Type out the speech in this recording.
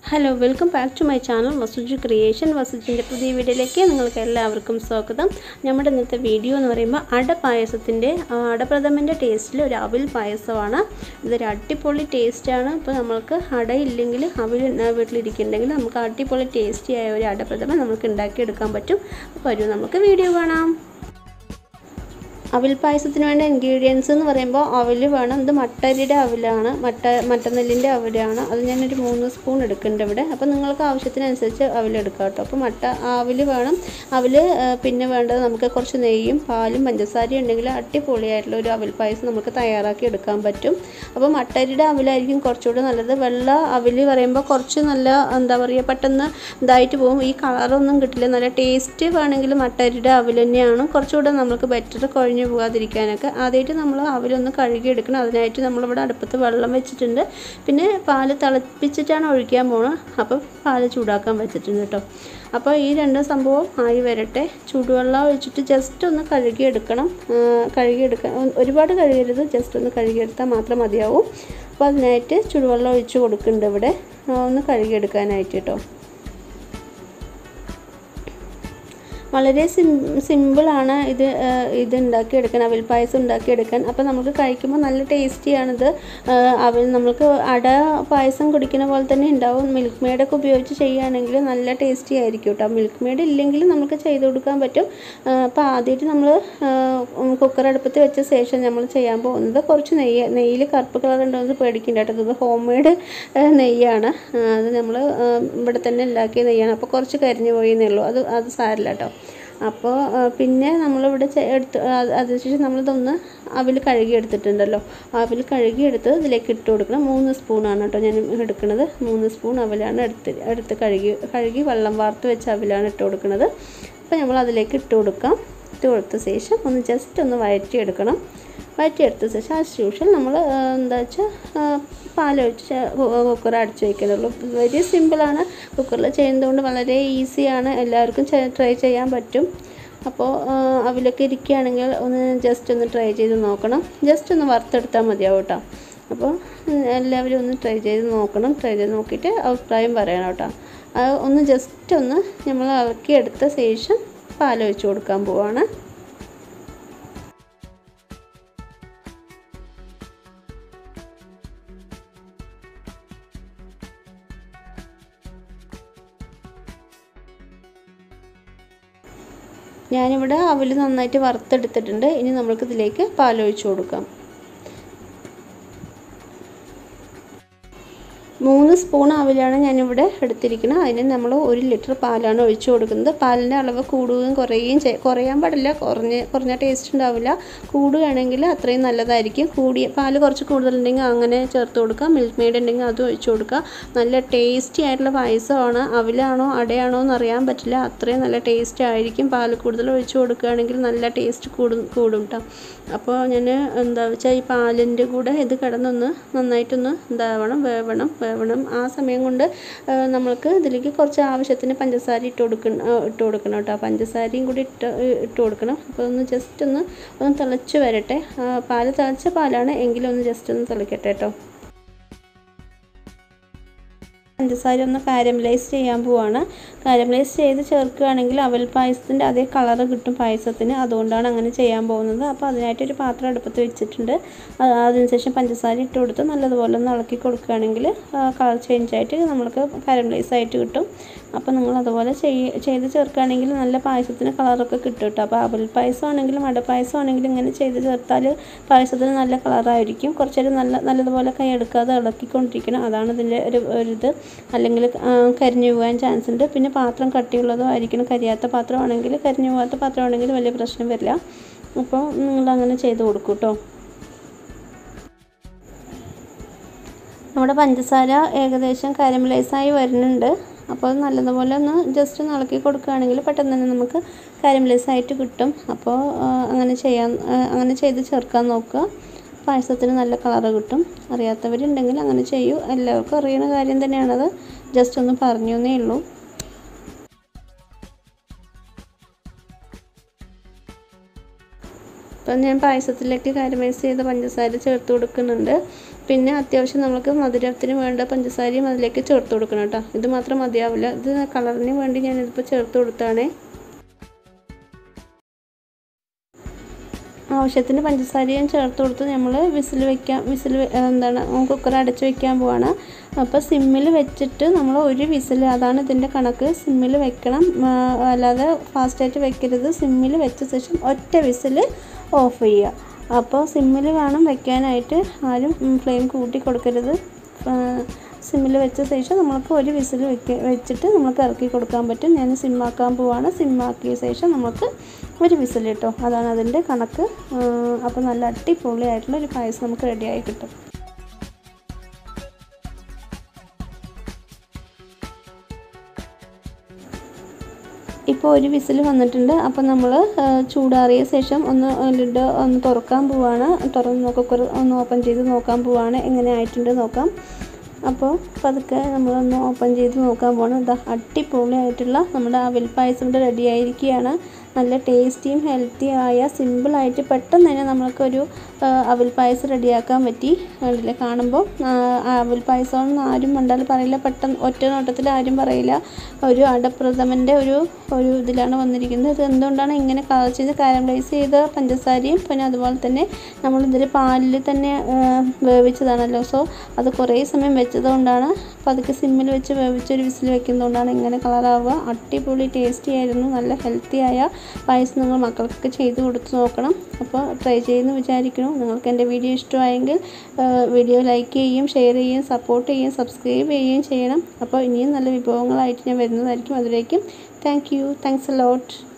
Hello welcome back to my channel Vasuju creation. വസുജിൻ്റെ പുതിയ വീഡിയോയിലേക്ക് നിങ്ങൾക്ക് എല്ലാവർക്കും സ്വാഗതം. നമ്മുടെ ഇന്നത്തെ വീഡിയോ എന്ന് പറയുമ്പോൾ അടപ്രഥമൻ്റെ ടേസ്റ്റിൽ ഒരു അവിൽ പായസമാണ്. ഇതൊരു അടിപൊളി ടേസ്റ്റാണ്. ഇപ്പോൾ നമ്മൾക്ക് അടയില്ലെങ്കിൽ അവിൽ വീട്ടിലിരിക്കുന്നുണ്ടെങ്കിൽ നമുക്ക് അടിപൊളി ടേസ്റ്റിയായ ഒരു അടപ്രഥമൻ നമുക്ക് ഉണ്ടാക്കിയെടുക്കാൻ പറ്റും. അപ്പോൾ നമുക്ക് വീഡിയോ കാണാം. അവിൽ പായസത്തിന് വേണ്ട ഇൻഗ്രീഡിയൻസ് എന്ന് പറയുമ്പോൾ അവിൽ വേണം. ഇത് മട്ടരിയുടെ അവിലാണ്, മട്ടനെല്ലിൻ്റെ അവിലാണ്. അത് ഞാനൊരു 3 സ്പൂൺ എടുക്കുന്നുണ്ട് ഇവിടെ. അപ്പോൾ നിങ്ങൾക്ക് ആവശ്യത്തിനനുസരിച്ച് അവിലെടുക്കാം കേട്ടോ. അപ്പോൾ അവിൽ വേണം. അവിൽ പിന്നെ വേണ്ടത് നമുക്ക് കുറച്ച് നെയ്യും പാലും പഞ്ചസാരയും ഉണ്ടെങ്കിൽ അടിപൊളിയായിട്ടുള്ള ഒരു അവിൽ പായസം നമുക്ക് തയ്യാറാക്കി എടുക്കാൻ പറ്റും. അപ്പോൾ മട്ടരിയുടെ അവിലായിരിക്കും കുറച്ചുകൂടെ നല്ലത്. വെള്ള അവിൽ പറയുമ്പോൾ കുറച്ച് നല്ല എന്താ പറയുക, പെട്ടെന്ന് ഇതായിട്ട് പോകും. ഈ കളറൊന്നും കിട്ടില്ല. നല്ല ടേസ്റ്റ് വേണമെങ്കിൽ മട്ടരിയുടെ അവിൽ തന്നെയാണ് കുറച്ചുകൂടെ നമുക്ക് ബെറ്റർ, കുഴഞ്ഞു പോകാതിരിക്കാനൊക്കെ. ആദ്യമായിട്ട് നമ്മൾ അവിലൊന്ന് കഴുകിയെടുക്കണം. അതിനായിട്ട് നമ്മളിവിടെ അടുപ്പത്ത് വെള്ളം വെച്ചിട്ടുണ്ട്. പിന്നെ പാല് തിളപ്പിച്ചിട്ടാണ് ഒഴിക്കാൻ പോകുന്നത്. അപ്പോൾ പാല് ചൂടാക്കാൻ വെച്ചിട്ടുണ്ട് കേട്ടോ. അപ്പോൾ ഈ 2 സംഭവം ആയി വരട്ടെ. ചൂടുവെള്ളം ഒഴിച്ചിട്ട് ജസ്റ്റ് ഒന്ന് കഴുകിയെടുക്കണം. ഒരുപാട് കഴുകരുത്, ജസ്റ്റ് ഒന്ന് കഴുകിയെടുത്താൽ മാത്രം മതിയാവും. അപ്പോൾ അതിനായിട്ട് ചൂടുവെള്ളം ഒഴിച്ച് കൊടുക്കുന്നുണ്ട് ഇവിടെ, ഒന്ന് കഴുകിയെടുക്കാനായിട്ട് കേട്ടോ. വളരെ സിമ്പിളാണ് ഇത് ഉണ്ടാക്കിയെടുക്കാൻ, അവിൽ പായസം ഉണ്ടാക്കിയെടുക്കാൻ. അപ്പോൾ നമുക്ക് കഴിക്കുമ്പോൾ നല്ല ടേസ്റ്റിയാണിത്. നമുക്ക് അട പായസം കുടിക്കുന്ന പോലെ തന്നെ ഉണ്ടാവും. മിൽക്ക് മെയ്ഡൊക്കെ ഉപയോഗിച്ച് ചെയ്യുകയാണെങ്കിൽ നല്ല ടേസ്റ്റി ആയിരിക്കും കേട്ടോ. മിൽക്ക് മെയ്ഡ് ഇല്ലെങ്കിൽ നമുക്ക് ചെയ്ത് കൊടുക്കാൻ പറ്റും. അപ്പോൾ ആദ്യമായിട്ട് നമ്മൾ കുക്കർ അടുപ്പത്ത് വെച്ച ശേഷം നമ്മൾ ചെയ്യാൻ പോകുന്നത് കുറച്ച് നെയ്യിൽ കറുപ്പ് കളർ ഉണ്ടോയെന്ന് പേടിക്കേണ്ട കേട്ടോ. ഇത് ഹോം മെയ്ഡ് നെയ്യാണ്. അത് നമ്മൾ ഇവിടെ തന്നെ ഉണ്ടാക്കിയ നെയ്യാണ്. അപ്പോൾ കുറച്ച് കരിഞ്ഞു പോയെന്നേ ഉള്ളൂ. അത് സാരമില്ല കേട്ടോ. അപ്പോൾ പിന്നെ നമ്മളിവിടെ അതിനുശേഷം നമ്മളിതൊന്ന് അവിൽ കഴുകിയെടുത്തിട്ടുണ്ടല്ലോ. അവിൽ കഴുകിയെടുത്ത് ഇതിലേക്ക് ഇട്ട് കൊടുക്കണം. 3 സ്പൂണാണ് കേട്ടോ ഞാൻ എടുക്കുന്നത്. 3 സ്പൂൺ അവിലാണ് എടുത്ത് കഴുകി വെള്ളം വാർത്ത് വെച്ച അവിലാണ് ഇട്ട് കൊടുക്കുന്നത്. അപ്പോൾ നമ്മൾ അതിലേക്ക് ഇട്ട് കൊടുക്കാം. ഇട്ട് കൊടുത്ത ശേഷം ഒന്ന് ജസ്റ്റ് ഒന്ന് വഴറ്റിയെടുക്കണം. വഴറ്റിയെടുത്ത ശേഷം ആസ് യൂഷ്വൽ നമ്മൾ എന്താ വെച്ചാൽ പാലൊഴിച്ച് കുക്കർ അടച്ചു വയ്ക്കുന്നുള്ളൂ. വെരി സിമ്പിളാണ്. കുക്കറിൽ ചെയ്യുന്നതുകൊണ്ട് വളരെ ഈസിയാണ്. എല്ലാവർക്കും ട്രൈ ചെയ്യാൻ പറ്റും. അപ്പോൾ അവിലൊക്കെ ഇരിക്കുകയാണെങ്കിൽ ഒന്ന് ജസ്റ്റ് ഒന്ന് ട്രൈ ചെയ്ത് നോക്കണം. ജസ്റ്റ് ഒന്ന് വറുത്തെടുത്താൽ മതിയാവും കേട്ടോ. അപ്പോൾ എല്ലാവരും ഒന്ന് ട്രൈ ചെയ്ത് നോക്കണം. ട്രൈ ചെയ്ത് നോക്കിയിട്ട് അഭിപ്രായം പറയണം കേട്ടോ. ഒന്ന് ജസ്റ്റ് ഒന്ന് നമ്മൾ ഇളക്കിയെടുത്ത ശേഷം പാലൊഴിച്ച് കൊടുക്കാൻ പോവാണ്. ഞാനിവിടെ അവിൽ നന്നായിട്ട് വറുത്തെടുത്തിട്ടുണ്ട്. ഇനി നമ്മൾക്കിതിലേക്ക് പാലൊഴിച്ച് കൊടുക്കാം. 3 സ്പൂൺ അവിലാണ് ഞാനിവിടെ എടുത്തിരിക്കുന്നത്. അതിന് നമ്മൾ 1 ലിറ്റർ പാലാണ് ഒഴിച്ചു കൊടുക്കുന്നത്. പാലിൻ്റെ അളവ് കൂടുകയും കുറയാൻ പാടില്ല. കുറഞ്ഞ ടേസ്റ്റ് ഉണ്ടാവില്ല. കൂടുകയാണെങ്കിൽ അത്രയും നല്ലതായിരിക്കും. പാല് കുറച്ച് കൂടുതലുണ്ടെങ്കിൽ അങ്ങനെ ചേർത്ത് കൊടുക്കുക. മിൽക്ക് മെയ്ഡ് ഉണ്ടെങ്കിൽ അതും ഒഴിച്ചു കൊടുക്കുക. നല്ല ടേസ്റ്റി ആയിട്ടുള്ള പായസമാണ്. അവിലാണോ അടയാണോ എന്ന് അറിയാൻ പറ്റില്ല. അത്രയും നല്ല ടേസ്റ്റ് ആയിരിക്കും. പാല് കൂടുതൽ ഒഴിച്ചു കൊടുക്കുകയാണെങ്കിൽ നല്ല ടേസ്റ്റ് കൂടും കേട്ടോ. അപ്പോൾ ഞാൻ എന്താ വെച്ചാൽ ഈ പാലിൻ്റെ കൂടെ ഇത് കിടന്നൊന്ന് നന്നായിട്ടൊന്ന് വേവണം. ആ സമയം കൊണ്ട് നമ്മൾക്ക് ഇതിലേക്ക് കുറച്ച് ആവശ്യത്തിന് പഞ്ചസാര ഇട്ട് കൊടുക്കണം കേട്ടോ. പഞ്ചസാരയും കൂടി ഇട്ട് കൊടുക്കണം. അപ്പോൾ ഒന്ന് ജസ്റ്റ് ഒന്ന് തിളച്ച് വരട്ടെ. തിളച്ച പാലാണ് എങ്കിലും ഒന്ന് ജസ്റ്റ് ഒന്ന് തിളക്കട്ടെ കേട്ടോ. പഞ്ചസാര ഒന്ന് കാരമലൈസ് ചെയ്യാൻ പോവാണ്. കാരമലൈസ് ചെയ്ത് ചേർക്കുകയാണെങ്കിൽ അവൽ പായസത്തിൻ്റെ അതേ കളറ് കിട്ടും പായസത്തിന്. അതുകൊണ്ടാണ് അങ്ങനെ ചെയ്യാൻ പോകുന്നത്. അപ്പോൾ അതിനായിട്ടൊരു പാത്രം അടുപ്പത്ത് വെച്ചിട്ടുണ്ട്. അതിനുശേഷം പഞ്ചസാര ഇട്ട് കൊടുത്ത് നല്ലതുപോലെ ഒന്ന് ഇളക്കി കൊടുക്കുകയാണെങ്കിൽ കളർ ചേഞ്ച് ആയിട്ട് നമ്മൾക്ക് കാരമലൈസ് ആയിട്ട് കിട്ടും. അപ്പോൾ നിങ്ങൾ അതുപോലെ ചെയ്ത് ചേർക്കുകയാണെങ്കിൽ നല്ല പായസത്തിന് കളറൊക്കെ കിട്ടും കേട്ടോ. അപ്പോൾ അവൽ പായസമാണെങ്കിലും അടപ്പായസമാണെങ്കിലും ഇങ്ങനെ ചെയ്ത് ചേർത്താൽ പായസത്തിന് നല്ല കളറായിരിക്കും. കുറച്ചൊരു നല്ലതുപോലെ കൈ എടുക്കാതെ ഇളക്കിക്കൊണ്ടിരിക്കണം. അതാണ് ഇതിൻ്റെ ഒരിത്. അല്ലെങ്കിൽ കരിഞ്ഞു പോകാൻ ചാൻസ് ഉണ്ട്. പിന്നെ പാത്രം കട്ടിയുള്ളതോ ആയിരിക്കണം. കരിയാത്ത പാത്രമാണെങ്കിൽ, കരിഞ്ഞു പോകാത്ത പാത്രമാണെങ്കിൽ വലിയ പ്രശ്നം വരില്ല. അപ്പോൾ നിങ്ങളങ്ങനെ ചെയ്ത് കൊടുക്കും കേട്ടോ. നമ്മുടെ പഞ്ചസാര ഏകദേശം കാരമലൈസായി വരുന്നുണ്ട്. അപ്പോൾ നല്ലതുപോലെ ഒന്ന് ജസ്റ്റ് ഒന്ന് ഇളക്കി കൊടുക്കുകയാണെങ്കിൽ പെട്ടെന്ന് തന്നെ നമുക്ക് കാരമലൈസായിട്ട് കിട്ടും. അപ്പോൾ അങ്ങനെ ചെയ്ത് ചേർക്കാൻ നോക്കുക. പായസത്തിന് നല്ല കളറ് കിട്ടും. അറിയാത്തവരുണ്ടെങ്കിൽ അങ്ങനെ ചെയ്യൂ. എല്ലാവർക്കും അറിയുന്ന കാര്യം തന്നെയാണത്. ജസ്റ്റ് ഒന്ന് പറഞ്ഞു എന്നേ ഉള്ളൂ. അപ്പോൾ ഞാൻ പായസത്തിലേക്ക് കാരമലൈസ് ചെയ്ത പഞ്ചസാര ചേർത്ത് കൊടുക്കുന്നുണ്ട്. പിന്നെ അത്യാവശ്യം നമുക്ക് മധുരത്തിന് വേണ്ട പഞ്ചസാരയും അതിലേക്ക് ചേർത്ത് കൊടുക്കണം കേട്ടോ. ഇത് മാത്രം മതിയാവില്ല, ഇത് കളറിന് വേണ്ടി ഞാനിതിപ്പോൾ ചേർത്ത് കൊടുത്താണേ. ആവശ്യത്തിന് പഞ്ചസാരയും ചേർത്ത് കൊടുത്ത് നമ്മൾ കുക്കർ അടച്ച് വയ്ക്കാൻ പോവാണ്. അപ്പോൾ സിമ്മിൽ വെച്ചിട്ട് നമ്മൾ ഒരു വിസിൽ, അതാണ് ഇതിൻ്റെ കണക്ക്, സിമ്മിൽ വെക്കണം, അല്ലാതെ ഫാസ്റ്റായിട്ട് വെക്കരുത്. സിമ്മിൽ വെച്ച ശേഷം ഒറ്റ വിസിൽ ഓഫ് ചെയ്യുക. അപ്പോൾ സിമ്മിൽ വേണം വെക്കാനായിട്ട്, ആരും ഫ്ലെയിം കൂട്ടി കൊടുക്കരുത്. സിമ്മിൽ വെച്ച ശേഷം നമുക്ക് ഒരു വിസിൽ വെച്ചിട്ട് നമുക്ക് ഇറക്കി കൊടുക്കാൻ പറ്റും. ഞാൻ സിമ്മാക്കാൻ പോവാണ്. സിമ്മാക്കിയ ശേഷം നമുക്ക് ഒരു വിസിൽ കേട്ടോ, അതാണ് അതിൻ്റെ കണക്ക്. അപ്പോൾ നല്ല അടിപൊളിയായിട്ടുള്ള ഒരു പായസം നമുക്ക് റെഡിയായി കിട്ടും. ഇപ്പോൾ ഒരു വിസിൽ വന്നിട്ടുണ്ട്. അപ്പോൾ നമ്മൾ ചൂടാറിയ ശേഷം ലിഡ് തുറക്കാൻ പോവാണ്. കുക്കർ ഓപ്പൺ ചെയ്ത് നോക്കാൻ പോവാണ്, എങ്ങനെ ആയിട്ടുണ്ട് നോക്കാം. അപ്പോൾ പതുക്കെ നമ്മളൊന്ന് ഓപ്പൺ ചെയ്ത് നോക്കാൻ പോകണം. ഇതാ അടിപൊളിയായിട്ടുള്ള നമ്മുടെ അവിൽ പായസം ഇവിടെ റെഡി ആയിരിക്കുകയാണ്. നല്ല ടേസ്റ്റിയും ഹെൽത്തിയായ സിമ്പിളായിട്ട് പെട്ടെന്ന് തന്നെ നമ്മൾക്കൊരു അവിൽ പായസം റെഡിയാക്കാൻ പറ്റി. കണ്ടില്ലേ, കാണുമ്പോൾ അവിൽ പായസം ആരും കണ്ടാൽ പറയില്ല, പെട്ടെന്ന് ഒറ്റ നോട്ടത്തിൽ ആരും പറയില്ല. ഒരു അടപ്രഥമൻ്റെ ഒരു ഇതിലാണ് വന്നിരിക്കുന്നത്. ഇത് എന്തുകൊണ്ടാണ് ഇങ്ങനെ കാരമലൈസ് ചെയ്ത പഞ്ചസാരയും പിന്നെ അതുപോലെ തന്നെ നമ്മളിതിൽ പാലിൽ തന്നെ വേവിച്ചതാണല്ലോ. സോ അത് കുറേ സമയം വെച്ചതുകൊണ്ടാണ്, പതുക്കെ സിമ്മിൽ വെച്ച് വേവിച്ചൊരു വിസിൽ വെക്കുന്നതുകൊണ്ടാണ് ഇങ്ങനെ കളറാവുക. അടിപൊളി ടേസ്റ്റി ആയിരുന്നു. നല്ല ഹെൽത്തിയായ പായസം നിങ്ങൾ മക്കൾക്കൊക്കെ ചെയ്ത് കൊടുത്ത് നോക്കണം. അപ്പോൾ ട്രൈ ചെയ്യുമെന്ന് വിചാരിക്കണം. നിങ്ങൾക്ക് എൻ്റെ വീഡിയോ ഇഷ്ടമായെങ്കിൽ വീഡിയോ ലൈക്ക് ചെയ്യുകയും ഷെയർ ചെയ്യുകയും സപ്പോർട്ട് ചെയ്യുകയും സബ്സ്ക്രൈബ് ചെയ്യുകയും ചെയ്യണം. അപ്പോൾ ഇനിയും നല്ല വിഭവങ്ങളായിട്ട് ഞാൻ വരുന്നതായിരിക്കും. അതിലേക്കും താങ്ക്സ് എ ലോട്ട്.